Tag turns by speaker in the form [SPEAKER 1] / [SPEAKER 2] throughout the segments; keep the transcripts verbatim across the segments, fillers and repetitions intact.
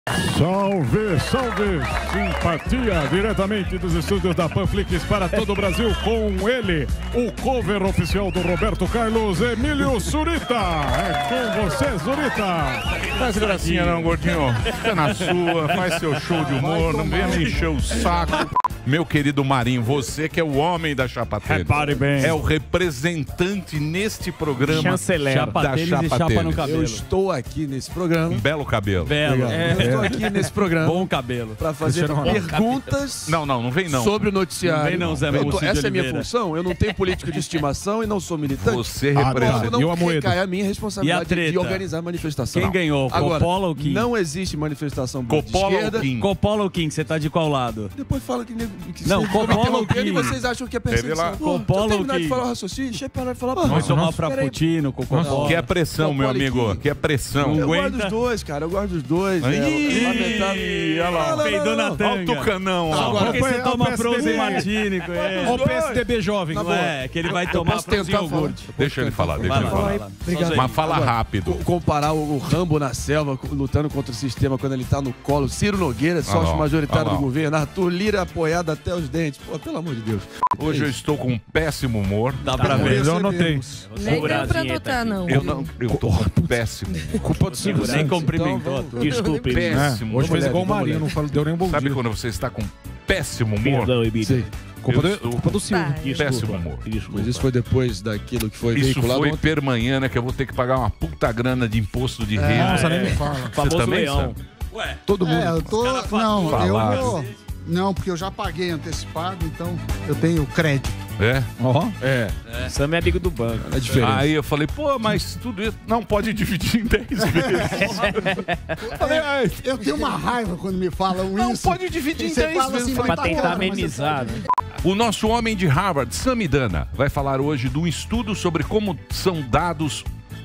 [SPEAKER 1] Salve, salve, simpatia, diretamente dos estúdios da Panflix para todo o Brasil, com ele, o cover oficial do Roberto Carlos, Emílio Surita. É com você, Surita.
[SPEAKER 2] Faz gracinha não, gordinho. Fica na sua, faz seu show de humor, não venha me encher o saco. Meu querido Marinho, você que é o homem da Chapa Tênis.
[SPEAKER 1] Repare bem.
[SPEAKER 2] É o representante neste programa
[SPEAKER 3] Chanceler.
[SPEAKER 2] Chapa da Chapa
[SPEAKER 3] Chapa
[SPEAKER 2] Tênis.
[SPEAKER 3] no cabelo.
[SPEAKER 4] Eu estou aqui nesse programa.
[SPEAKER 2] Um belo cabelo.
[SPEAKER 3] Belo.
[SPEAKER 4] É, eu estou aqui nesse programa.
[SPEAKER 3] Bom cabelo.
[SPEAKER 4] Para fazer perguntas
[SPEAKER 2] Não, não, não vem não.
[SPEAKER 4] sobre o noticiário.
[SPEAKER 3] Não vem não, Zé
[SPEAKER 4] Eu tô-
[SPEAKER 3] Múcio de
[SPEAKER 4] Essa é a minha
[SPEAKER 3] Oliveira.
[SPEAKER 4] função. Eu não tenho político de estimação e não sou militante.
[SPEAKER 2] Você
[SPEAKER 4] Agora,
[SPEAKER 2] representa.
[SPEAKER 1] E o
[SPEAKER 4] não
[SPEAKER 1] Amoedo?
[SPEAKER 4] recai a minha
[SPEAKER 3] E a
[SPEAKER 4] responsabilidade
[SPEAKER 3] treta?
[SPEAKER 4] de organizar a manifestação.
[SPEAKER 3] Quem ganhou?
[SPEAKER 4] Agora,
[SPEAKER 3] Coppola ou Kim?
[SPEAKER 4] não existe manifestação boa de
[SPEAKER 2] Coppola ou
[SPEAKER 4] esquerda.
[SPEAKER 2] Kim?
[SPEAKER 3] Coppola ou Kim? Você tá de qual lado?
[SPEAKER 4] Depois fala que... que
[SPEAKER 3] Não,
[SPEAKER 4] vocês
[SPEAKER 3] Coppola
[SPEAKER 4] me interrompendo
[SPEAKER 3] ou
[SPEAKER 4] e
[SPEAKER 3] Kim?
[SPEAKER 4] vocês acham que é
[SPEAKER 2] Teve
[SPEAKER 4] perseguição.
[SPEAKER 2] lá.
[SPEAKER 4] Pô,
[SPEAKER 3] Coppola
[SPEAKER 4] deixa eu
[SPEAKER 3] ou
[SPEAKER 4] terminar de
[SPEAKER 3] Kim?
[SPEAKER 4] falar o raciocínio. Deixa eu parar de falar. Pô,
[SPEAKER 3] Vai tomar
[SPEAKER 4] peraí.
[SPEAKER 3] frappuccino com Coppola.
[SPEAKER 2] Que é pressão, meu
[SPEAKER 4] Coppola e
[SPEAKER 2] amigo.
[SPEAKER 4] Kim.
[SPEAKER 2] Que é pressão.
[SPEAKER 4] Eu
[SPEAKER 3] Aguenta.
[SPEAKER 4] gosto dos dois, cara. Eu gosto dos dois.
[SPEAKER 2] Ih,
[SPEAKER 4] é lamentável.
[SPEAKER 2] olha lá.
[SPEAKER 4] Não, não,
[SPEAKER 3] Peidou
[SPEAKER 4] não,
[SPEAKER 3] na
[SPEAKER 4] não.
[SPEAKER 3] tanga.
[SPEAKER 2] Olha o tucanão lá.
[SPEAKER 3] Agora, por que você
[SPEAKER 1] Olha o
[SPEAKER 3] toma
[SPEAKER 1] P S D B.
[SPEAKER 3] Frozen Martini com ele?
[SPEAKER 1] Ó, o P S D B jovem.
[SPEAKER 4] Na boa.
[SPEAKER 3] É, que ele vai
[SPEAKER 4] Eu
[SPEAKER 3] tomar
[SPEAKER 4] posso
[SPEAKER 3] Frozen
[SPEAKER 4] tentar falar.
[SPEAKER 3] iogurte.
[SPEAKER 2] Deixa ele falar, deixa
[SPEAKER 3] Vai
[SPEAKER 2] ele
[SPEAKER 3] lá,
[SPEAKER 2] falar.
[SPEAKER 3] vai lá.
[SPEAKER 4] Obrigado.
[SPEAKER 2] Mas fala
[SPEAKER 4] Agora,
[SPEAKER 2] rápido.
[SPEAKER 4] co- Comparar o, o Rambo na selva co- lutando contra o sistema quando ele tá no colo. Ciro Nogueira, sócio
[SPEAKER 2] lá,
[SPEAKER 4] majoritário
[SPEAKER 2] olha lá.
[SPEAKER 4] do governo. Arthur Lira apoiado até os dentes. Pô, pelo amor de Deus.
[SPEAKER 2] Hoje eu estou com um péssimo humor.
[SPEAKER 3] Dá pra ver.
[SPEAKER 1] Eu anotei.
[SPEAKER 5] Nem deu pra anotar, não.
[SPEAKER 2] Eu não, eu tô com péssimo.
[SPEAKER 1] Culpa do Silvio
[SPEAKER 3] Nem
[SPEAKER 1] Santos.
[SPEAKER 3] cumprimentou.
[SPEAKER 4] Então, vamos-
[SPEAKER 3] Desculpe.
[SPEAKER 2] Péssimo.
[SPEAKER 1] Hoje fez
[SPEAKER 4] leve,
[SPEAKER 1] igual o
[SPEAKER 4] vamos
[SPEAKER 1] Marinho,
[SPEAKER 4] leve.
[SPEAKER 1] não falou- deu nem um bom
[SPEAKER 2] Sabe
[SPEAKER 1] dia.
[SPEAKER 2] quando você está com péssimo humor?
[SPEAKER 4] Sei.
[SPEAKER 1] Culpa
[SPEAKER 2] Eu
[SPEAKER 1] do,
[SPEAKER 2] estou
[SPEAKER 1] culpa do Silvio.
[SPEAKER 5] Vai.
[SPEAKER 2] Péssimo humor.
[SPEAKER 4] Mas isso foi depois daquilo que foi
[SPEAKER 2] Isso
[SPEAKER 4] veiculado
[SPEAKER 2] foi
[SPEAKER 4] ontem.
[SPEAKER 2] permanhã, né? Que eu vou ter que pagar uma puta grana de imposto de renda.
[SPEAKER 1] Nossa, nem me fala.
[SPEAKER 2] Você também, Sam?
[SPEAKER 3] Ué,
[SPEAKER 4] Todo mundo.
[SPEAKER 6] É, eu tô. Não,
[SPEAKER 2] Falaram.
[SPEAKER 6] eu vou. Não, porque eu já paguei antecipado, então eu tenho crédito.
[SPEAKER 2] É?
[SPEAKER 1] Ó,
[SPEAKER 4] É,
[SPEAKER 3] Sam é amigo do banco.
[SPEAKER 4] é diferente.
[SPEAKER 2] Aí eu falei, pô, mas tudo isso não pode dividir em dez vezes. Falei, ai,
[SPEAKER 6] Eu tenho uma raiva quando me falam
[SPEAKER 2] não
[SPEAKER 6] isso.
[SPEAKER 2] pode dividir
[SPEAKER 6] E
[SPEAKER 2] em
[SPEAKER 6] você
[SPEAKER 2] dez
[SPEAKER 6] fala
[SPEAKER 2] vezes.
[SPEAKER 6] assim,
[SPEAKER 2] Falei,
[SPEAKER 6] mas tá
[SPEAKER 3] tentar
[SPEAKER 6] claro, mas você
[SPEAKER 3] amenizar,
[SPEAKER 6] pode-
[SPEAKER 3] né?
[SPEAKER 2] O nosso homem de Harvard, Samidana, vai falar hoje de um estudo sobre como são dados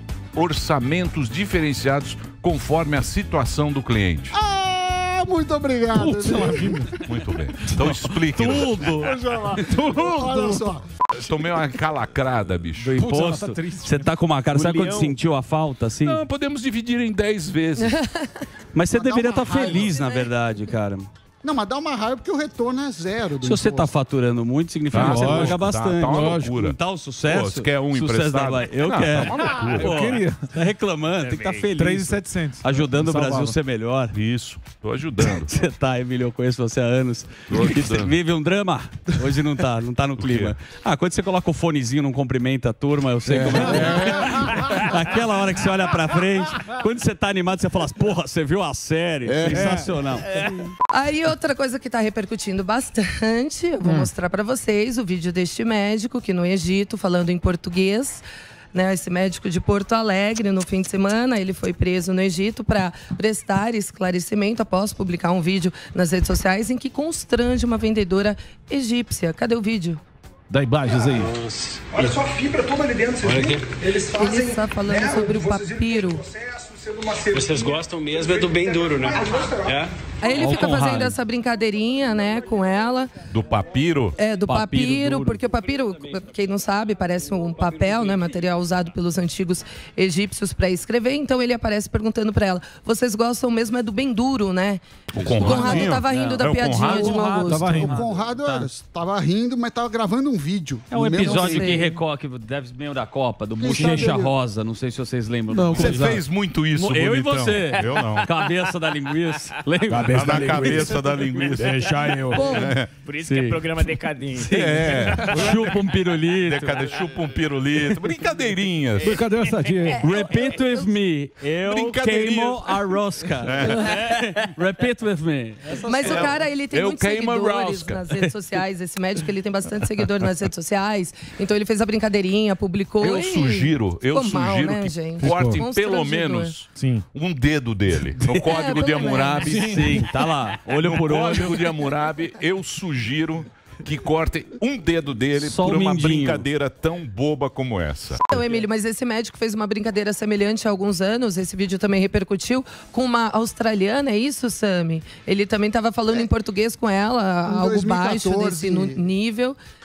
[SPEAKER 2] orçamentos diferenciados conforme a situação do cliente.
[SPEAKER 6] Ah, muito obrigado. viu?
[SPEAKER 2] Muito bem. Então explique.
[SPEAKER 3] Tudo.
[SPEAKER 6] Olha só.
[SPEAKER 2] Tomei uma calacrada, bicho.
[SPEAKER 3] Do
[SPEAKER 1] Putz, ela
[SPEAKER 3] imposto.
[SPEAKER 1] tá triste.
[SPEAKER 3] Você tá com uma cara. Sabe quando
[SPEAKER 7] leão-
[SPEAKER 3] sentiu a falta, assim?
[SPEAKER 2] Não, podemos dividir em dez vezes.
[SPEAKER 3] Mas você
[SPEAKER 6] Mas dá
[SPEAKER 3] deveria
[SPEAKER 6] uma
[SPEAKER 3] estar
[SPEAKER 6] raiva.
[SPEAKER 3] feliz, na verdade, cara.
[SPEAKER 6] Não, mas dá uma raiva porque o retorno é zero. Do
[SPEAKER 3] Se você tá
[SPEAKER 6] imposto.
[SPEAKER 3] faturando muito, significa
[SPEAKER 2] Tá,
[SPEAKER 3] que você
[SPEAKER 2] lógico,
[SPEAKER 3] paga
[SPEAKER 2] tá,
[SPEAKER 3] bastante.
[SPEAKER 2] tá uma
[SPEAKER 3] Lógico.
[SPEAKER 2] loucura.
[SPEAKER 3] Não tá o sucesso.
[SPEAKER 2] Pô, você quer um
[SPEAKER 3] sucesso
[SPEAKER 2] emprestado?
[SPEAKER 3] da Vai. Eu
[SPEAKER 2] Não,
[SPEAKER 3] quero.
[SPEAKER 2] tá uma loucura.
[SPEAKER 3] Pô,
[SPEAKER 1] Eu queria.
[SPEAKER 3] Tá reclamando, tem que estar feliz.
[SPEAKER 1] três mil e setecentos.
[SPEAKER 3] Ajudando o
[SPEAKER 1] Salvava.
[SPEAKER 3] Brasil a ser melhor.
[SPEAKER 2] Isso, tô ajudando.
[SPEAKER 3] Você tá, Emílio, eu conheço você há anos.
[SPEAKER 2] Tô
[SPEAKER 3] E você
[SPEAKER 2] ajudando.
[SPEAKER 3] vive um drama? Hoje não tá, não tá no clima. Ah, quando você coloca o fonezinho, não cumprimenta a turma, eu sei como é. Aquela hora que você olha pra frente, quando você tá animado, você fala, porra, você viu a série? Sensacional.
[SPEAKER 5] Aí outra coisa que tá repercutindo bastante, eu vou mostrar pra vocês o vídeo deste médico que no Egito, falando em português, né, esse médico de Porto Alegre, no fim de semana, ele foi preso no Egito para prestar esclarecimento após publicar um vídeo nas redes sociais em que constrange uma vendedora egípcia. Cadê o vídeo?
[SPEAKER 1] Dá imagens aí.
[SPEAKER 8] Olha só a fibra toda ali dentro, você viu? Eles fazem,
[SPEAKER 5] Ele está falando
[SPEAKER 8] né,
[SPEAKER 5] sobre o
[SPEAKER 8] vocês viram
[SPEAKER 5] papiro.
[SPEAKER 8] esse processo, sendo uma cirurgia.
[SPEAKER 7] Vocês gostam mesmo é do bem duro, né? É?
[SPEAKER 5] Aí ele
[SPEAKER 3] Ó o
[SPEAKER 5] fica fazendo
[SPEAKER 3] Conrado.
[SPEAKER 5] essa brincadeirinha, né, com ela.
[SPEAKER 2] Do papiro?
[SPEAKER 5] É, do
[SPEAKER 3] Papiro
[SPEAKER 5] papiro,
[SPEAKER 3] duro.
[SPEAKER 5] porque o papiro, quem não sabe, parece um papel, né? Material usado pelos antigos egípcios para escrever. Então ele aparece perguntando para ela: vocês gostam mesmo é do bem duro, né?
[SPEAKER 2] O
[SPEAKER 5] O Conrado
[SPEAKER 2] Conradinho?
[SPEAKER 5] tava rindo
[SPEAKER 2] É
[SPEAKER 5] da
[SPEAKER 2] o
[SPEAKER 5] piadinha
[SPEAKER 2] Conrado?
[SPEAKER 5] de mau gosto.
[SPEAKER 1] Tava rindo.
[SPEAKER 6] O Conrado estava rindo, mas estava gravando um vídeo.
[SPEAKER 3] É um
[SPEAKER 6] No mesmo-
[SPEAKER 3] episódio
[SPEAKER 5] sei.
[SPEAKER 3] que recorre, que deve ser meio da Copa, do
[SPEAKER 6] Quem
[SPEAKER 3] Bochecha
[SPEAKER 6] sabe ele-
[SPEAKER 3] Rosa. Não sei se vocês lembram.
[SPEAKER 4] Não,
[SPEAKER 3] do
[SPEAKER 2] Você
[SPEAKER 3] episódio.
[SPEAKER 2] fez muito isso,
[SPEAKER 3] Eu e
[SPEAKER 2] bonitão.
[SPEAKER 3] você.
[SPEAKER 2] Eu não.
[SPEAKER 3] Cabeça da linguiça. Lembra?
[SPEAKER 1] Cabeça
[SPEAKER 2] Tá
[SPEAKER 1] da
[SPEAKER 2] na
[SPEAKER 1] linguiça.
[SPEAKER 2] cabeça da linguiça.
[SPEAKER 1] Deixa eu.
[SPEAKER 5] Bom,
[SPEAKER 7] Por isso que
[SPEAKER 3] Sim.
[SPEAKER 7] é programa decadente.
[SPEAKER 2] É.
[SPEAKER 3] Chupa um pirulito.
[SPEAKER 2] Cadê? Chupa um pirulito. Brincadeirinhas.
[SPEAKER 1] Brincadeira sadia.
[SPEAKER 3] Repeat with me. Eu
[SPEAKER 2] Brincadeirinhas.
[SPEAKER 3] queimo a rosca. É. Repeat with me.
[SPEAKER 5] mas o cara, ele tem
[SPEAKER 2] Eu
[SPEAKER 5] muitos
[SPEAKER 2] queimo a
[SPEAKER 5] seguidores
[SPEAKER 2] rosca.
[SPEAKER 5] nas redes sociais. Esse médico, ele tem bastante seguidores nas redes sociais. Então ele fez a brincadeirinha, publicou.
[SPEAKER 2] Eu
[SPEAKER 5] e
[SPEAKER 2] sugiro, eu
[SPEAKER 5] ficou mal,
[SPEAKER 2] sugiro
[SPEAKER 5] né,
[SPEAKER 2] que
[SPEAKER 5] gente?
[SPEAKER 2] cortem pelo
[SPEAKER 5] Constrangedor.
[SPEAKER 2] menos
[SPEAKER 1] Sim.
[SPEAKER 2] um dedo dele. No código de
[SPEAKER 5] pelo
[SPEAKER 2] Hammurabi.
[SPEAKER 3] Sim, tá lá. Olho
[SPEAKER 2] No
[SPEAKER 3] por olho.
[SPEAKER 2] código de Hammurabi, eu sugiro que cortem um dedo dele
[SPEAKER 3] Só
[SPEAKER 2] por
[SPEAKER 3] o
[SPEAKER 2] uma
[SPEAKER 3] mindinho.
[SPEAKER 2] brincadeira tão boba como essa.
[SPEAKER 5] Então, Emílio, mas esse médico fez uma brincadeira semelhante há alguns anos. Esse vídeo também repercutiu com uma australiana, é isso, Sami? Ele também estava falando em português com ela,
[SPEAKER 6] Em
[SPEAKER 5] algo
[SPEAKER 6] dois mil e
[SPEAKER 5] baixo
[SPEAKER 6] quatorze.
[SPEAKER 5] desse nu- nível.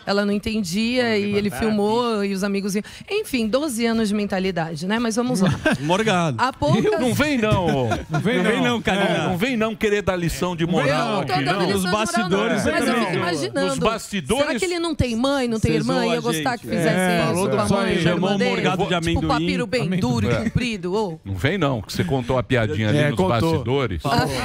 [SPEAKER 5] ela não entendia e ele filmou e os amigos iam. Enfim, doze anos de mentalidade, né? Mas vamos lá.
[SPEAKER 3] Morgado.
[SPEAKER 5] Há poucas...
[SPEAKER 2] Não vem não.
[SPEAKER 3] Não vem não, não, não cara.
[SPEAKER 2] É, não vem não querer dar lição de moral aqui, não.
[SPEAKER 3] Nos bastidores,
[SPEAKER 5] Mas eu fico imaginando.
[SPEAKER 2] Nos bastidores.
[SPEAKER 5] Será que ele não tem mãe, não tem
[SPEAKER 3] Cê
[SPEAKER 5] irmã?
[SPEAKER 3] zoa
[SPEAKER 5] Ia
[SPEAKER 3] a
[SPEAKER 5] gostar
[SPEAKER 3] gente.
[SPEAKER 5] que fizesse
[SPEAKER 3] É,
[SPEAKER 5] isso
[SPEAKER 3] falou
[SPEAKER 5] com a
[SPEAKER 3] do
[SPEAKER 5] mãe?
[SPEAKER 3] chamou
[SPEAKER 5] irmã
[SPEAKER 3] o
[SPEAKER 5] dele?
[SPEAKER 3] morgado de amendoim.
[SPEAKER 5] Tipo papiro bem
[SPEAKER 2] Amendoim.
[SPEAKER 5] duro
[SPEAKER 2] É.
[SPEAKER 5] e comprido. Oh.
[SPEAKER 2] Não vem não, que você contou a piadinha ali
[SPEAKER 4] É,
[SPEAKER 2] nos
[SPEAKER 4] contou.
[SPEAKER 2] bastidores.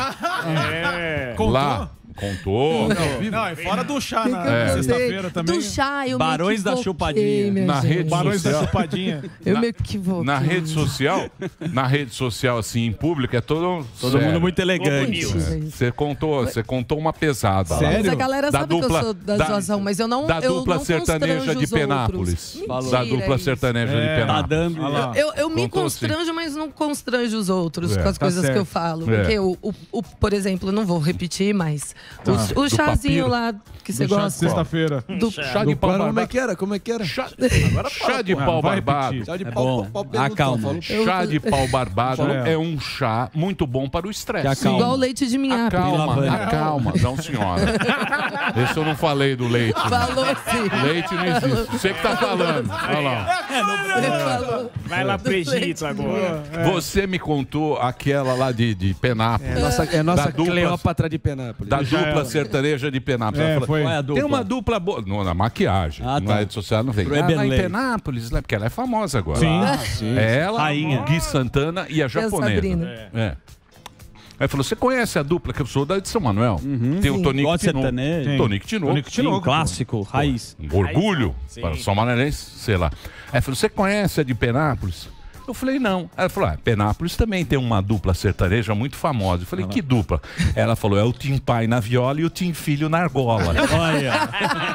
[SPEAKER 1] É.
[SPEAKER 2] Lá, contou.
[SPEAKER 1] Não, não, é fora do chá na
[SPEAKER 2] É.
[SPEAKER 1] sexta-feira também.
[SPEAKER 5] Do chá, eu
[SPEAKER 3] Barões
[SPEAKER 5] me
[SPEAKER 3] da
[SPEAKER 5] equivoquei,
[SPEAKER 3] Chupadinha.
[SPEAKER 5] minha
[SPEAKER 2] Na
[SPEAKER 5] gente.
[SPEAKER 2] rede
[SPEAKER 1] Barões da
[SPEAKER 2] social.
[SPEAKER 1] Chupadinha.
[SPEAKER 5] Eu
[SPEAKER 2] Na-
[SPEAKER 5] me equivoquei.
[SPEAKER 2] Na rede social, na rede social, assim, em público, é todo.
[SPEAKER 3] Todo
[SPEAKER 2] sério.
[SPEAKER 3] mundo muito elegante.
[SPEAKER 5] Mentira isso.
[SPEAKER 2] Você contou, você contou uma pesada. lá.
[SPEAKER 1] Sério?
[SPEAKER 5] Mas a galera
[SPEAKER 2] Da
[SPEAKER 5] sabe que
[SPEAKER 2] dupla-
[SPEAKER 5] eu sou da
[SPEAKER 2] da-
[SPEAKER 5] zoação, mas eu não
[SPEAKER 2] Da
[SPEAKER 5] eu
[SPEAKER 2] dupla
[SPEAKER 5] não
[SPEAKER 2] sertaneja
[SPEAKER 5] constranjo
[SPEAKER 2] de
[SPEAKER 5] os
[SPEAKER 2] Penápolis.
[SPEAKER 5] outros.
[SPEAKER 2] Da
[SPEAKER 5] Mentira,
[SPEAKER 2] dupla
[SPEAKER 5] isso.
[SPEAKER 2] sertaneja de
[SPEAKER 1] É.
[SPEAKER 3] Tá
[SPEAKER 2] Penápolis.
[SPEAKER 3] dando.
[SPEAKER 1] Olha lá.
[SPEAKER 5] Eu, eu me
[SPEAKER 2] Contou sim.
[SPEAKER 5] constranjo, mas não constranjo os outros
[SPEAKER 2] É,
[SPEAKER 5] com as
[SPEAKER 1] tá
[SPEAKER 5] coisas
[SPEAKER 1] certo.
[SPEAKER 5] que eu falo.
[SPEAKER 2] É.
[SPEAKER 5] Porque, o, o, o- por exemplo, não vou repetir, mas
[SPEAKER 2] Tá.
[SPEAKER 5] o, o
[SPEAKER 2] Do
[SPEAKER 5] chazinho
[SPEAKER 2] papiro.
[SPEAKER 5] lá que você
[SPEAKER 1] Do chá de
[SPEAKER 5] gosta.
[SPEAKER 1] sexta-feira.
[SPEAKER 5] Do,
[SPEAKER 2] Chá de pau
[SPEAKER 4] Como é
[SPEAKER 2] barbado.
[SPEAKER 4] que era? Como é que era?
[SPEAKER 2] Chá, chá de
[SPEAKER 1] Não,
[SPEAKER 2] pau
[SPEAKER 1] vai
[SPEAKER 2] barbado.
[SPEAKER 1] repetir.
[SPEAKER 4] Chá de
[SPEAKER 3] É
[SPEAKER 4] pau,
[SPEAKER 3] bom.
[SPEAKER 4] pau, pau, perguntou,
[SPEAKER 3] Acalma.
[SPEAKER 4] falou.
[SPEAKER 2] Chá de pau barbado
[SPEAKER 1] É.
[SPEAKER 2] é um chá muito bom para o
[SPEAKER 3] Que
[SPEAKER 2] estresse.
[SPEAKER 3] acalma.
[SPEAKER 5] igual o leite de minha
[SPEAKER 2] Acalma,
[SPEAKER 3] Lavanda.
[SPEAKER 2] acalma. Não, senhora. Esse eu não falei do leite.
[SPEAKER 5] Falou assim.
[SPEAKER 2] Leite não existe. Você que tá falando. Olha lá.
[SPEAKER 5] Você falou.
[SPEAKER 7] Vai lá pro Egito agora.
[SPEAKER 2] Você me contou aquela lá de, de Penápolis.
[SPEAKER 4] É nossa, é nossa
[SPEAKER 2] Da dupla-
[SPEAKER 4] Cleópatra de Penápolis.
[SPEAKER 2] Da
[SPEAKER 1] Já
[SPEAKER 2] dupla
[SPEAKER 1] ela.
[SPEAKER 2] sertaneja de Penápolis.
[SPEAKER 1] É,
[SPEAKER 2] Ela falou,
[SPEAKER 1] foi.
[SPEAKER 3] Qual é a dupla?
[SPEAKER 2] tem uma dupla boa. Não, na maquiagem.
[SPEAKER 3] Ah,
[SPEAKER 2] Na
[SPEAKER 3] tá.
[SPEAKER 2] rede social não vem.
[SPEAKER 3] Pro
[SPEAKER 2] Ah, lá em
[SPEAKER 3] Eberlei.
[SPEAKER 2] Penápolis, né? Porque ela é famosa agora.
[SPEAKER 1] Sim.
[SPEAKER 2] Ah, É ela,
[SPEAKER 3] Rainha.
[SPEAKER 2] Gui Santana e a japonesa.
[SPEAKER 5] Sabrina.
[SPEAKER 2] É. Aí falou: você conhece a dupla que eu sou da de São Manuel? Tem o Tonico
[SPEAKER 3] Gosta de
[SPEAKER 2] Tinoco.
[SPEAKER 3] sertanejo?
[SPEAKER 1] Sim.
[SPEAKER 2] Tonico Tinoco.
[SPEAKER 1] Tonico
[SPEAKER 3] Sim,
[SPEAKER 1] Tinoco.
[SPEAKER 3] clássico, raiz.
[SPEAKER 2] Um orgulho
[SPEAKER 7] Sim.
[SPEAKER 2] para São Manuelense, sei lá. Aí falou: você conhece a de Penápolis? Eu falei: não. Aí ela falou: ah, Penápolis também tem uma dupla sertaneja muito famosa. Eu falei: que dupla? Ela falou: é o Tim Pai na viola e o Tim Filho na argola.
[SPEAKER 3] Olha.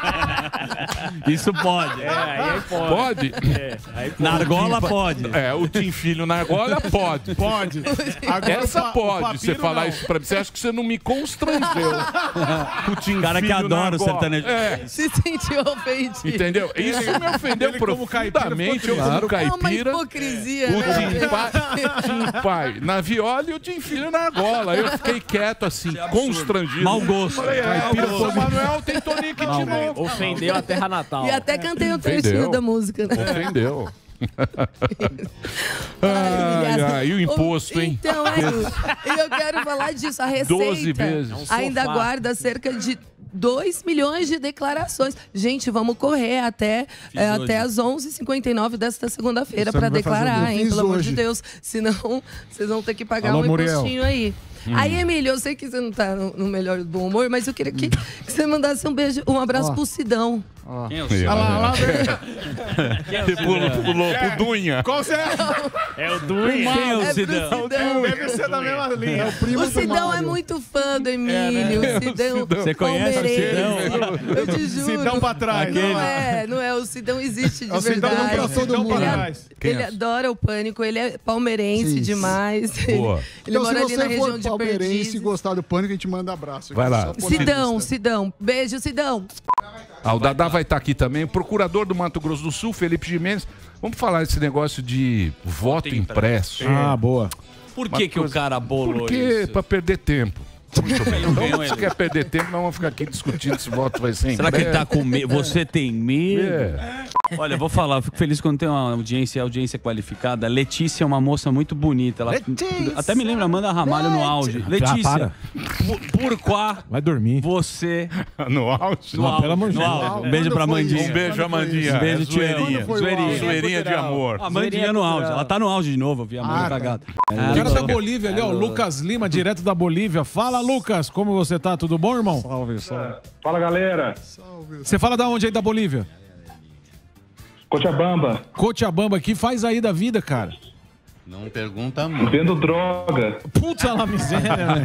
[SPEAKER 3] Isso pode.
[SPEAKER 7] É, aí pode.
[SPEAKER 2] Pode?
[SPEAKER 7] É, aí pode.
[SPEAKER 3] Na argola pode.
[SPEAKER 2] É, o Tim Filho na argola pode.
[SPEAKER 1] Pode. Agora
[SPEAKER 2] Essa
[SPEAKER 1] o pa- o
[SPEAKER 2] pode,
[SPEAKER 1] papiro
[SPEAKER 2] você falar
[SPEAKER 1] não.
[SPEAKER 2] isso pra mim. Você acha que você não me constrangeu? O Tim
[SPEAKER 3] Cara que
[SPEAKER 2] Filho na
[SPEAKER 3] adora o
[SPEAKER 2] argola.
[SPEAKER 3] sertanejo.
[SPEAKER 2] É,
[SPEAKER 5] Se sentiu ofendido.
[SPEAKER 2] entendeu? Isso me ofendeu
[SPEAKER 1] Ele como caipira
[SPEAKER 2] profundamente. Eu
[SPEAKER 1] ficou
[SPEAKER 2] como
[SPEAKER 5] É uma
[SPEAKER 2] caipira.
[SPEAKER 5] hipocrisia,
[SPEAKER 2] O
[SPEAKER 5] né?
[SPEAKER 2] Tim Pai, Tim Pai na viola e o Tim Filho na argola. Eu fiquei quieto assim, constrangido.
[SPEAKER 3] Mau gosto.
[SPEAKER 2] Falei, é, o São Manuel tem Tonico de novo.
[SPEAKER 7] Ofendeu a terra natal.
[SPEAKER 5] E até cantei um
[SPEAKER 2] Ofendeu.
[SPEAKER 5] trechinho da música, né?
[SPEAKER 2] Ofendeu.
[SPEAKER 5] Ai,
[SPEAKER 2] Ai, ai, e o imposto, hein?
[SPEAKER 5] Então, é isso. E eu quero falar disso. A Receita
[SPEAKER 2] doze vezes.
[SPEAKER 5] ainda
[SPEAKER 7] sofá.
[SPEAKER 5] guarda cerca de dois milhões de declarações. Gente, vamos correr até, é,
[SPEAKER 3] hoje.
[SPEAKER 5] até as onze e cinquenta e nove desta segunda-feira
[SPEAKER 1] Você
[SPEAKER 5] para
[SPEAKER 1] não vai fazer
[SPEAKER 5] declarar,
[SPEAKER 6] o
[SPEAKER 5] hein?
[SPEAKER 6] fiz
[SPEAKER 5] Pelo amor
[SPEAKER 6] hoje.
[SPEAKER 5] de Deus. Senão, vocês vão ter que pagar
[SPEAKER 1] Alô,
[SPEAKER 5] um
[SPEAKER 1] Muriel.
[SPEAKER 5] impostinho aí. Aí, Emílio, eu sei que você não tá no, no melhor do bom humor, mas eu queria que, que você mandasse um beijo, um abraço pro Sidão.
[SPEAKER 3] Quem é o
[SPEAKER 2] Olha
[SPEAKER 1] lá, lá,
[SPEAKER 2] Pulou, pulou pro Dunha.
[SPEAKER 1] Qual você é?
[SPEAKER 7] É o Dunha.
[SPEAKER 3] Quem é o
[SPEAKER 5] É pro
[SPEAKER 3] Sidão?
[SPEAKER 5] Sidão.
[SPEAKER 1] Deve ser da mesma linha.
[SPEAKER 6] O primo
[SPEAKER 5] O
[SPEAKER 6] do
[SPEAKER 5] Sidão é
[SPEAKER 6] Mário.
[SPEAKER 5] muito fã do Emílio.
[SPEAKER 2] É, né?
[SPEAKER 5] O Sidão,
[SPEAKER 3] Você conhece o
[SPEAKER 5] palmeirense.
[SPEAKER 3] Sidão?
[SPEAKER 5] Eu te juro.
[SPEAKER 1] Sidão pra trás.
[SPEAKER 5] Não é, não é. O Sidão existe de
[SPEAKER 1] É o Sidão
[SPEAKER 5] verdade.
[SPEAKER 1] pra todo
[SPEAKER 5] ele,
[SPEAKER 1] mundo.
[SPEAKER 5] é-
[SPEAKER 2] Quem
[SPEAKER 5] ele
[SPEAKER 2] é?
[SPEAKER 5] adora o Pânico, ele é palmeirense
[SPEAKER 6] Sim.
[SPEAKER 5] demais.
[SPEAKER 2] Boa.
[SPEAKER 5] Ele
[SPEAKER 6] Então,
[SPEAKER 5] mora
[SPEAKER 6] se
[SPEAKER 5] ali na
[SPEAKER 6] você
[SPEAKER 5] região
[SPEAKER 6] for
[SPEAKER 5] de
[SPEAKER 6] palmeirense e
[SPEAKER 5] Perdizes.
[SPEAKER 6] gostar do Pânico, a gente manda abraço.
[SPEAKER 2] Vai lá.
[SPEAKER 6] Só por
[SPEAKER 5] Sidão,
[SPEAKER 6] lista.
[SPEAKER 5] Sidão. Beijo, Sidão.
[SPEAKER 2] Ah, o Dadá vai estar aqui também, o procurador do Mato Grosso do Sul, Felipe Gimenez. Vamos falar desse negócio de voto impresso.
[SPEAKER 1] Ah, boa.
[SPEAKER 3] Por que, que o cara bolou
[SPEAKER 2] Porque
[SPEAKER 3] isso?
[SPEAKER 2] para perder tempo. Muito bem.
[SPEAKER 3] Não ganhou
[SPEAKER 2] Então, se
[SPEAKER 3] ele.
[SPEAKER 2] quer perder tempo, nós vamos ficar aqui discutindo se o voto vai ser
[SPEAKER 3] Será que ele
[SPEAKER 2] impresso.
[SPEAKER 3] tá com medo? Você tem medo?
[SPEAKER 2] É.
[SPEAKER 3] Olha, eu vou falar, eu fico feliz quando tem uma audiência, audiência qualificada. Letícia é uma moça muito bonita. Ela, até me lembra Amanda Ramalho no auge. Letícia,
[SPEAKER 1] para.
[SPEAKER 3] por, por quá
[SPEAKER 1] Vai dormir.
[SPEAKER 3] você
[SPEAKER 2] No auge.
[SPEAKER 3] no auge,
[SPEAKER 1] pelo amor de
[SPEAKER 3] no
[SPEAKER 1] Deus.
[SPEAKER 3] auge. Um beijo pra
[SPEAKER 6] Quando foi
[SPEAKER 3] Mandinha.
[SPEAKER 2] Um beijo, Amandinha.
[SPEAKER 3] Um beijo,
[SPEAKER 2] É zoeirinha.
[SPEAKER 3] Tcherinha.
[SPEAKER 6] Quando foi o
[SPEAKER 3] Zoeirinha.
[SPEAKER 6] auge?
[SPEAKER 2] Zoeirinha de amor.
[SPEAKER 3] A Mandinha no auge. Ela tá no auge de novo, eu vi a Amanda
[SPEAKER 6] Ah, tá.
[SPEAKER 3] cagada.
[SPEAKER 1] O cara da Bolívia ali, ó, o Lucas Lima, direto da Bolívia. Fala, Lucas, como você tá? Tudo bom, irmão?
[SPEAKER 8] Salve, salve. Fala, galera.
[SPEAKER 1] Você fala da onde aí da Bolívia?
[SPEAKER 8] Cochabamba,
[SPEAKER 1] Cochabamba, que faz aí da vida, cara?
[SPEAKER 9] Não pergunta muito.
[SPEAKER 8] vendo droga.
[SPEAKER 1] Puta lá miséria, velho.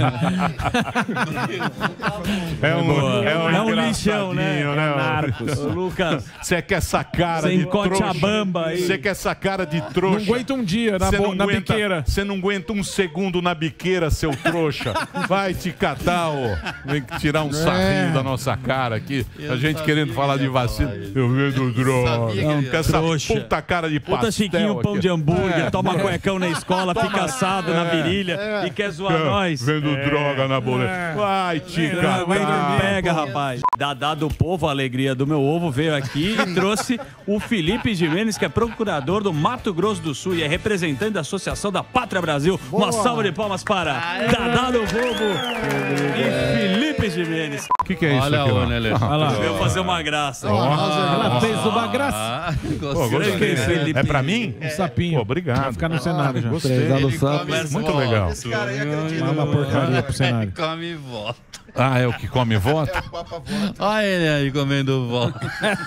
[SPEAKER 2] É um,
[SPEAKER 3] É um
[SPEAKER 2] engraçadinho,
[SPEAKER 3] lixão, né?
[SPEAKER 2] Marcos?
[SPEAKER 3] Ô, Lucas,
[SPEAKER 2] Você quer essa cara
[SPEAKER 3] Sem
[SPEAKER 2] de trouxa?
[SPEAKER 3] Cochabamba aí.
[SPEAKER 2] Você quer essa cara de
[SPEAKER 1] Não
[SPEAKER 2] trouxa?
[SPEAKER 1] aguenta um dia na,
[SPEAKER 2] Você
[SPEAKER 1] bo-
[SPEAKER 2] não
[SPEAKER 1] na
[SPEAKER 2] aguenta-
[SPEAKER 1] biqueira.
[SPEAKER 2] Você não aguenta um segundo na biqueira, seu trouxa. Vai te catar, ô. Vem tirar um sarrinho da nossa cara aqui. A gente querendo falar de vacina. Eu vendo droga.
[SPEAKER 9] sabia que ele ia-
[SPEAKER 2] Com essa
[SPEAKER 3] trouxa.
[SPEAKER 2] puta cara de pastel
[SPEAKER 3] puta Chiquinho, pão
[SPEAKER 2] aqui.
[SPEAKER 3] de hambúrguer, toma cuecão ladrão na escola, fica assado na virilha e quer zoar nós.
[SPEAKER 2] Vendo droga na boleta. Vai, tica.
[SPEAKER 3] Vai que pega, rapaz. Dadá do Povo, a alegria do meu ovo, veio aqui e trouxe o Felipe Jimenez, que é procurador do Mato Grosso do Sul e é representante da Associação da Pátria Brasil. Uma salva de palmas para Dadá do Povo e Felipe Jimenez.
[SPEAKER 2] O que, que é isso
[SPEAKER 9] Olha
[SPEAKER 2] aqui?
[SPEAKER 9] o
[SPEAKER 2] lá?
[SPEAKER 9] Nelê.
[SPEAKER 2] Ah,
[SPEAKER 3] Olha lá. Veio fazer uma graça.
[SPEAKER 1] Ela fez uma graça.
[SPEAKER 9] Ah,
[SPEAKER 2] Pô,
[SPEAKER 9] gostei.
[SPEAKER 2] gostei.
[SPEAKER 3] Felipe.
[SPEAKER 2] É pra mim?
[SPEAKER 1] Um sapinho.
[SPEAKER 2] Pô, obrigado.
[SPEAKER 1] Vai ficar no cenário já.
[SPEAKER 2] Gostei.
[SPEAKER 9] Ele come
[SPEAKER 2] Muito
[SPEAKER 9] voto.
[SPEAKER 2] legal.
[SPEAKER 6] Esse cara aí acredita.
[SPEAKER 1] Manda uma porcaria pro cenário.
[SPEAKER 9] Ele come voto.
[SPEAKER 2] Ah, é o que come voto?
[SPEAKER 9] Olha ele aí comendo voto.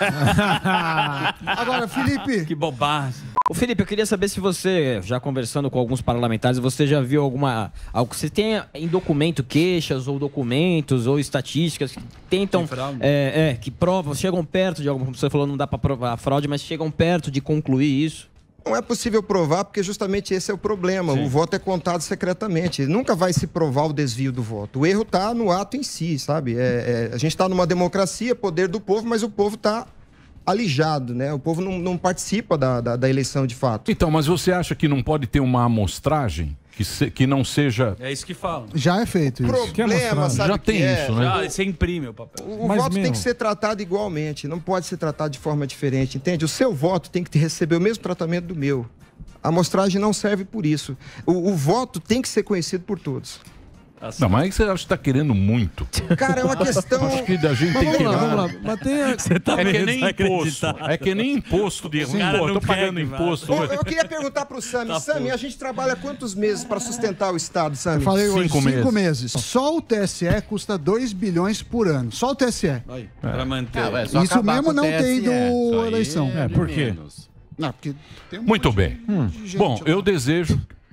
[SPEAKER 6] Agora, Felipe,
[SPEAKER 3] Que bobagem.
[SPEAKER 7] Ô Felipe, eu queria saber se você, já conversando com alguns parlamentares, você já viu alguma. Algo que você tenha em documento, queixas ou documentos ou estatísticas que tentam. É, é, que provam, chegam perto de alguma. Como você falou, não dá pra provar a fraude, mas chegam perto de concluir isso.
[SPEAKER 10] Não é possível provar porque justamente esse é o problema. Sim. O voto é contado secretamente. Nunca vai se provar o desvio do voto. O erro está no ato em si, sabe? É, é, a gente está numa democracia, poder do povo, mas o povo está alijado, né? O povo não, não participa da, da, da eleição de fato.
[SPEAKER 2] Então, mas você acha que não pode ter uma amostragem que, se, que não seja...
[SPEAKER 3] É isso que falam.
[SPEAKER 6] já é feito isso.
[SPEAKER 10] O problema, sabe
[SPEAKER 2] Já
[SPEAKER 10] o que
[SPEAKER 2] tem
[SPEAKER 10] é?
[SPEAKER 2] isso, né?
[SPEAKER 3] Já, você imprime o papel.
[SPEAKER 10] O, o
[SPEAKER 1] Mas
[SPEAKER 10] voto tem
[SPEAKER 1] mesmo.
[SPEAKER 10] que ser tratado igualmente, não pode ser tratado de forma diferente, entende? O seu voto tem que receber o mesmo tratamento do meu. A amostragem não serve por isso. O, o voto tem que ser conhecido por todos.
[SPEAKER 2] Não, mas aí você acha que está querendo muito.
[SPEAKER 10] Cara, é uma questão...
[SPEAKER 2] Acho que a gente
[SPEAKER 4] Mas
[SPEAKER 2] tem que...
[SPEAKER 4] vamos lá, vamos lá. Mas tem a...
[SPEAKER 3] Você tá
[SPEAKER 2] É que
[SPEAKER 3] meio
[SPEAKER 2] nem imposto.
[SPEAKER 3] desacreditado.
[SPEAKER 2] É que nem imposto de... Pô,
[SPEAKER 3] cara
[SPEAKER 2] eu
[SPEAKER 3] não
[SPEAKER 2] tô pagando
[SPEAKER 3] quer,
[SPEAKER 2] imposto.
[SPEAKER 10] Ô, eu queria perguntar pro Sami.
[SPEAKER 3] Tá
[SPEAKER 10] Sami,
[SPEAKER 3] puto.
[SPEAKER 10] a gente trabalha quantos meses para sustentar o Estado, Sami?
[SPEAKER 6] Eu falei hoje,
[SPEAKER 2] Cinco
[SPEAKER 6] cinco
[SPEAKER 2] meses.
[SPEAKER 6] meses. Só o T S E custa dois bilhões por ano. Só o T S E.
[SPEAKER 3] Aí, pra manter.
[SPEAKER 9] Ah, é só
[SPEAKER 6] Isso
[SPEAKER 9] acabar
[SPEAKER 6] mesmo
[SPEAKER 9] com o
[SPEAKER 6] não
[SPEAKER 9] T S E.
[SPEAKER 6] tem do
[SPEAKER 9] Isso aí
[SPEAKER 6] eleição.
[SPEAKER 9] é
[SPEAKER 1] É, por quê?
[SPEAKER 9] menos.
[SPEAKER 6] Não, porque tem um
[SPEAKER 2] Muito
[SPEAKER 6] monte
[SPEAKER 2] bem.
[SPEAKER 6] de gente
[SPEAKER 2] Bom,
[SPEAKER 6] lá.
[SPEAKER 2] eu desejo,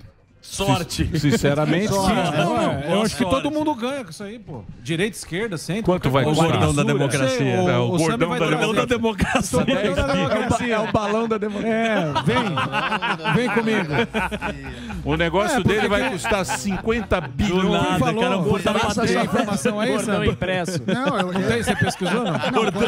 [SPEAKER 3] Sorte.
[SPEAKER 2] sinceramente...
[SPEAKER 1] Não, não, eu
[SPEAKER 3] Boa
[SPEAKER 1] acho que
[SPEAKER 3] sorte.
[SPEAKER 1] todo mundo ganha com isso aí, pô. Direita, esquerda, centro.
[SPEAKER 2] Quanto vai
[SPEAKER 3] O
[SPEAKER 2] custar?
[SPEAKER 3] gordão da
[SPEAKER 1] Censura.
[SPEAKER 3] democracia.
[SPEAKER 1] Sei,
[SPEAKER 2] É, o
[SPEAKER 1] o, o Sami
[SPEAKER 2] gordão
[SPEAKER 1] vai
[SPEAKER 2] da
[SPEAKER 1] trazer.
[SPEAKER 3] Gordão da democracia.
[SPEAKER 1] Gordão da democracia.
[SPEAKER 4] É o balão da democracia.
[SPEAKER 1] É, vem. Vem comigo.
[SPEAKER 2] O negócio
[SPEAKER 1] É, porque
[SPEAKER 2] dele vai
[SPEAKER 1] tem-
[SPEAKER 2] custar cinquenta
[SPEAKER 3] Do
[SPEAKER 2] bilhões.
[SPEAKER 3] nada,
[SPEAKER 1] falou?
[SPEAKER 3] cara,
[SPEAKER 1] Você
[SPEAKER 3] botar
[SPEAKER 1] passa essa informação aí,
[SPEAKER 7] Gordão
[SPEAKER 1] Sami?
[SPEAKER 7] impresso.
[SPEAKER 6] Não, eu,
[SPEAKER 1] Não tem? Você pesquisou, não?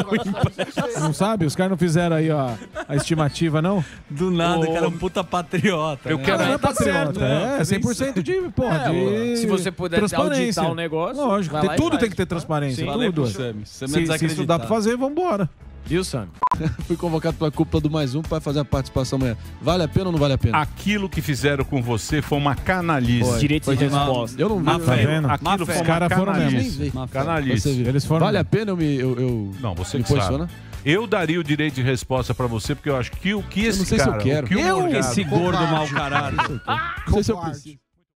[SPEAKER 6] não,
[SPEAKER 1] Não sabe? Os caras não fizeram aí, ó, a estimativa, não?
[SPEAKER 3] Do nada, cara, um puta patriota.
[SPEAKER 2] Eu
[SPEAKER 3] né?
[SPEAKER 2] quero-
[SPEAKER 1] Não, é
[SPEAKER 3] Tá
[SPEAKER 1] patriota.
[SPEAKER 3] certo, né?
[SPEAKER 1] É cem por cento de, porra, de
[SPEAKER 7] Se você puder
[SPEAKER 1] transparência.
[SPEAKER 7] auditar o negócio,
[SPEAKER 1] Lógico,
[SPEAKER 7] vai
[SPEAKER 1] tem-
[SPEAKER 7] lá e
[SPEAKER 1] tudo
[SPEAKER 7] faz.
[SPEAKER 1] tem que ter transparência.
[SPEAKER 7] Sim.
[SPEAKER 3] Falei
[SPEAKER 1] Tudo.
[SPEAKER 3] pro Sami. Sami é
[SPEAKER 1] Se, se isso dá pra
[SPEAKER 3] desacreditado.
[SPEAKER 1] fazer, vambora.
[SPEAKER 7] Viu, Sami?
[SPEAKER 4] Fui convocado pela cúpula do Mais Um para fazer a participação amanhã. Vale a pena ou não vale a pena?
[SPEAKER 2] Aquilo que fizeram com você foi uma canalice.
[SPEAKER 7] Direito de
[SPEAKER 3] Má-
[SPEAKER 7] resposta.
[SPEAKER 4] Eu não vi.
[SPEAKER 3] Má
[SPEAKER 4] eu-
[SPEAKER 1] Tá
[SPEAKER 3] fé.
[SPEAKER 1] vendo?
[SPEAKER 2] Aquilo
[SPEAKER 3] Má
[SPEAKER 2] foi
[SPEAKER 3] fé.
[SPEAKER 1] Os caras foram
[SPEAKER 2] canalice.
[SPEAKER 1] mesmo.
[SPEAKER 4] Nem vi.
[SPEAKER 3] Má fé.
[SPEAKER 2] Canalice.
[SPEAKER 4] Você viu.
[SPEAKER 1] Eles foram.
[SPEAKER 4] Vale a pena eu me. Eu, eu
[SPEAKER 2] Não, você
[SPEAKER 4] me
[SPEAKER 2] que sabe.
[SPEAKER 4] posiciona?
[SPEAKER 2] Eu daria o direito de resposta pra você, porque eu acho que o que esse
[SPEAKER 4] não sei se eu
[SPEAKER 2] cara...
[SPEAKER 4] quero.
[SPEAKER 2] O que o
[SPEAKER 3] Eu,
[SPEAKER 2] Morgado-
[SPEAKER 3] esse gordo mau caralho.
[SPEAKER 4] Não sei se eu
[SPEAKER 6] Covarde.
[SPEAKER 4] preciso.